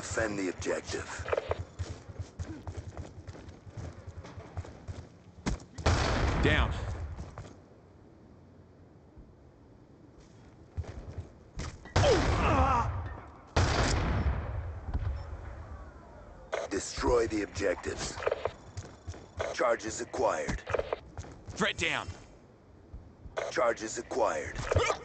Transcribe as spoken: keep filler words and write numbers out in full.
Defend the objective. Down. Destroy the objectives. Charges acquired. Threat down. Charges acquired.